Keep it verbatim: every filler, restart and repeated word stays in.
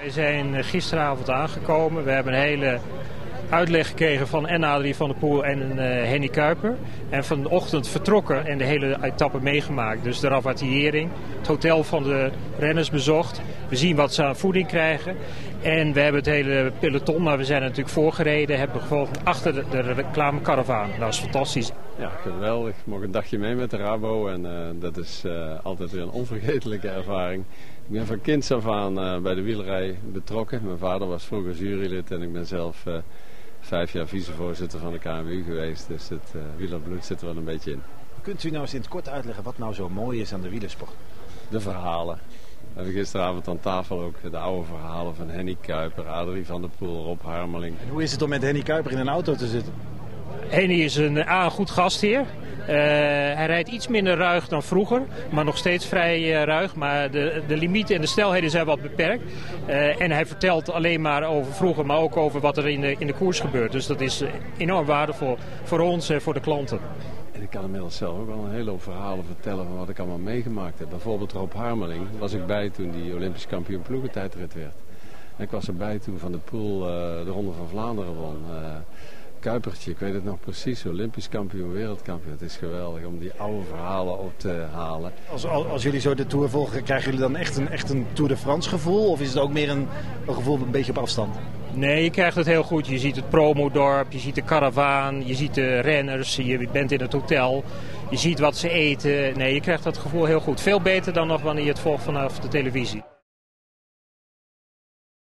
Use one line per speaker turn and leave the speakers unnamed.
We zijn gisteravond aangekomen. We hebben een hele uitleg gekregen van en Adrie van der Poel en uh, Hennie Kuiper. En vanochtend vertrokken en de hele etappe meegemaakt. Dus de rapatriëring, het hotel van de renners bezocht. We zien wat ze aan voeding krijgen. En we hebben het hele peloton, maar we zijn er natuurlijk voorgereden. Hebben gevolgd achter de, de reclamekaravaan. Dat is fantastisch.
Ja, geweldig. Ik mocht een dagje mee met de Rabo en uh, dat is uh, altijd weer een onvergetelijke ervaring. Ik ben van kinds af aan uh, bij de wielerij betrokken. Mijn vader was vroeger jurylid en ik ben zelf uh, vijf jaar vicevoorzitter van de K N W U geweest. Dus het uh, wielerbloed zit er wel een beetje in.
Kunt u nou eens in het kort uitleggen wat nou zo mooi is aan de wielersport?
De verhalen. We hebben gisteravond aan tafel ook de oude verhalen van Hennie Kuiper, Adrie van der Poel, Rob Harmeling.
En hoe is het om met Hennie Kuiper in een auto te zitten?
Hennie is een, a, een goed gastheer. Uh, hij rijdt iets minder ruig dan vroeger, maar nog steeds vrij uh, ruig. Maar de, de limieten en de snelheden zijn wat beperkt. Uh, en hij vertelt alleen maar over vroeger, maar ook over wat er in de, in de koers gebeurt. Dus dat is enorm waardevol voor ons en voor de klanten.
En ik kan inmiddels zelf ook wel een hele hoop verhalen vertellen van wat ik allemaal meegemaakt heb. Bijvoorbeeld Rob Harmeling was ik bij toen die Olympisch kampioen ploegentijdrit werd. En ik was erbij toen Van der Poel uh, de Ronde van Vlaanderen won. Uh, Kuipertje, ik weet het nog precies, Olympisch kampioen, wereldkampioen. Het is geweldig om die oude verhalen op te halen.
Als, als jullie zo de Tour volgen, krijgen jullie dan echt een, echt een Tour de France gevoel? Of is het ook meer een, een gevoel een beetje op afstand?
Nee, je krijgt het heel goed. Je ziet het promodorp, je ziet de karavaan, je ziet de renners, je bent in het hotel. Je ziet wat ze eten. Nee, je krijgt dat gevoel heel goed. Veel beter dan nog wanneer je het volgt vanaf de televisie.